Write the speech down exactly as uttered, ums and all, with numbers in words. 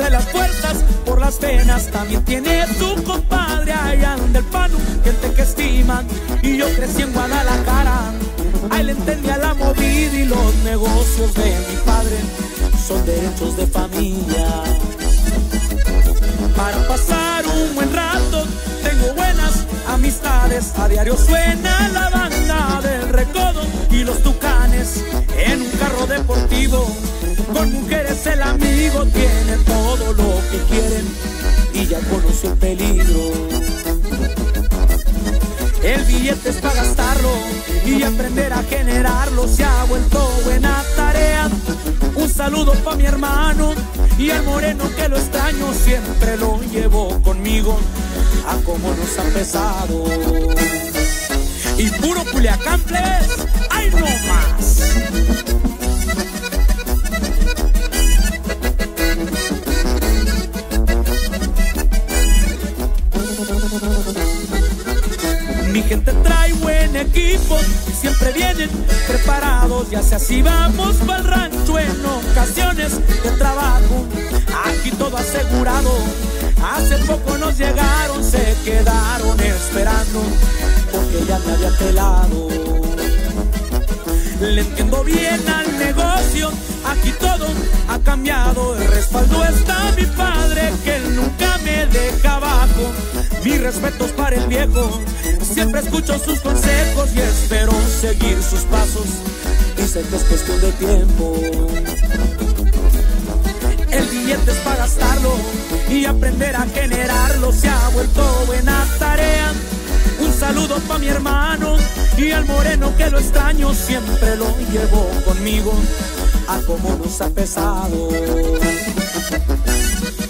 trae las fuerzas por las venas. También tiene su compadre allá en el Pano, gente que estima. Y yo crecí en Guadalajara, ahí le entendía la movida y los negocios de mi padre son derechos de familia. Para pasar un buen rato tengo buenas amistades, a diario suena la banda del Recodo y los Tucanes en un carro deportivo. Con mujeres el amigo tiene todo lo que quieren y ya conoce el peligro. El billete es para gastarlo y aprender a generarlo, se ha vuelto buena tarea. Un saludo pa' mi hermano y al moreno que lo extraño, siempre lo llevo conmigo a como nos ha pesado. Y puro Culiacán, please, ¡ay no más! Mi gente trae buen equipo, siempre vienen preparados, ya sea si vamos pa'l rancho en ocasiones de trabajo, aquí todo asegurado. Hace poco nos llegaron, se quedaron esperando, porque ya me había pelado. Le entiendo bien al negocio, aquí todo ha cambiado. El respaldo está mi padre, que él nunca me deja abajo. Mis respetos para el viejo, siempre escucho sus consejos y espero seguir sus pasos. Dice que es cuestión de tiempo. El billete es para gastarlo y aprender a generarlo, se ha vuelto buena tarea. Un saludo pa' mi hermano y al moreno que lo extraño, siempre lo llevo conmigo a como nos ha pesado.